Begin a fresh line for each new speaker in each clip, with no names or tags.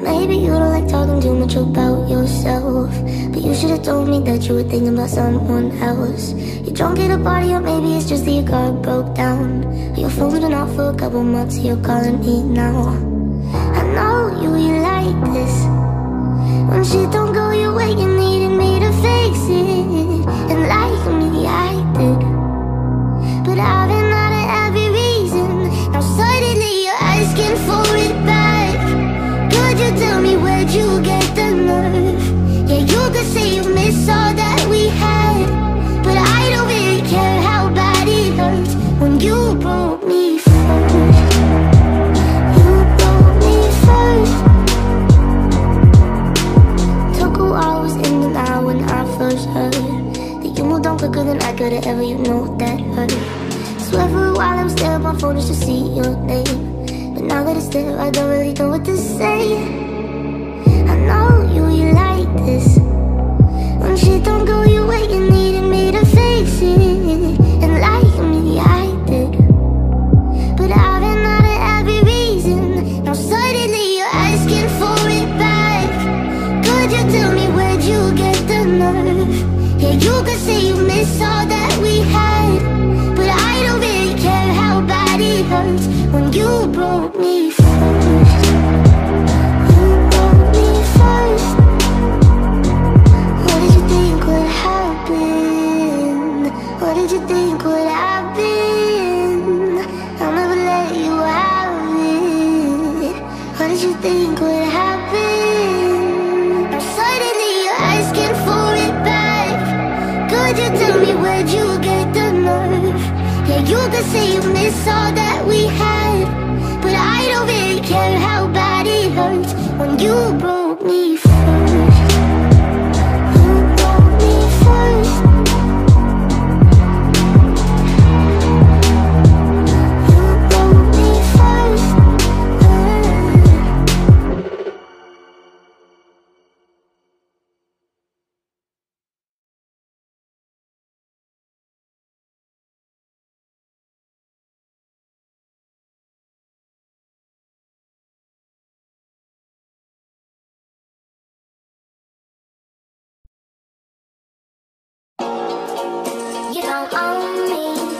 Maybe you don't like talking too much about yourself, but you should've told me that you were thinking about someone else. You're drunk at a party, or maybe it's just that your car broke down. Your phone's been off for a couple months, you're calling me now. I know you like this. When shit don't go your way, you needed me to fix it. And like me, I did, but I've been out of every reason. Now suddenly you're asking for it back. Could you tell me where'd you get the nerve? Yeah, you could say you miss all that we had, but I don't really care how bad it hurts when you broke me first. You broke me first. Took a while, I was in denial when I first heard that you moved on quicker than I could've ever, you know that hurt. Swear for a while I was staring at my phone just to see your name, but now that it's there, I don't really know what to say. I know you like this. When shit don't go your way, you needed me to fix it. And like me, I did, but I've been out of every reason. Now suddenly you're asking for it back. Could you tell me where'd you get the nerve? Yeah, you could say you miss all that we had, but I don't really care how bad it hurts when you broke me first. You broke me first. What did you think would happen? What did you think would happen? I'll never let you have it. What did you think would happen? Now suddenly you're asking for it back. Could you tell me where'd you get the nerve? Yeah, you could say you miss all that we had, but I don't really care how bad it hurts when you broke me first. You broke me first. You broke me first. You don't own me.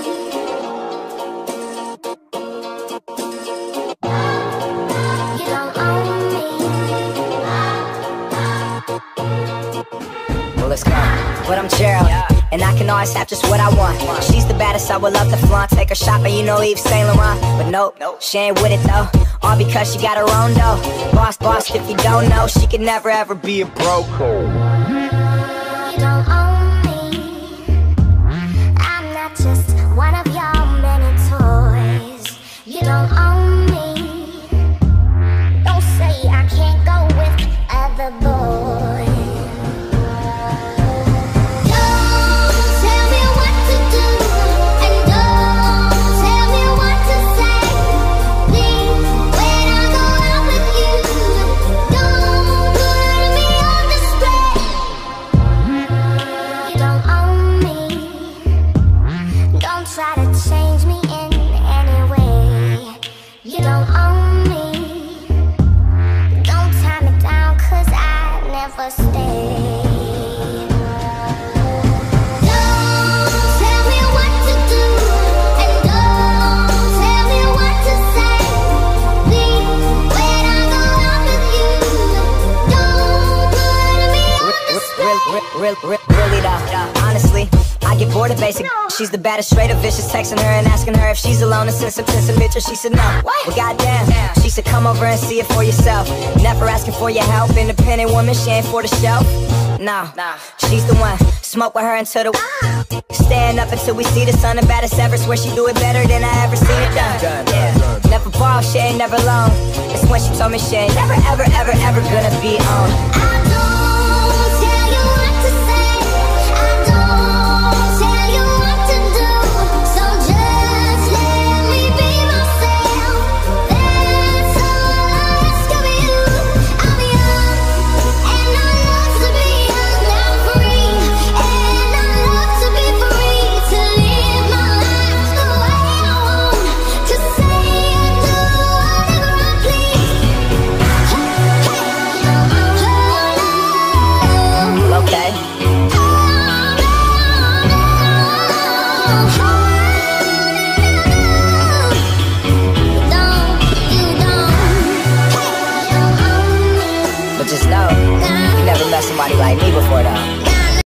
You don't own me.
Well, let's go. But I'm Gerald, and I can always have just what I want. She's the baddest, I would love to flaunt. Take her shopping, you know Yves Saint Laurent. But nope, she ain't with it though. All because she got her own dough. Boss, if you don't know, she could never ever be a broke.
You don't own me. I'm not just one of your many toys. You don't own me. Don't say I can't go with other boys. Don't tell me what to do, and don't tell me what to say. Please, when I go out with you, don't put me on display. You don't own me. Don't try to change me in any way. You don't own me. Don't tie me down, 'cause I never stay. Don't tell me what to do, and don't tell me what to say. Please, when I go out with you, don't put me on display.
Really though, honestly, I get bored of basic. She's the baddest, straight up vicious. Texting her and asking her if she's alone and send some pictures. She said no. Well, goddamn, she said come over and see it for yourself. Never asking for your help. Independent woman, she ain't for the show. Nah, she's the one. Smoke with her until the stand up until we see the sun. The baddest ever. Swear she do it better than I ever seen it done. Yeah, never borrow, she ain't never alone. It's when she told me she ain't never, ever, ever, ever gonna be on.
I don't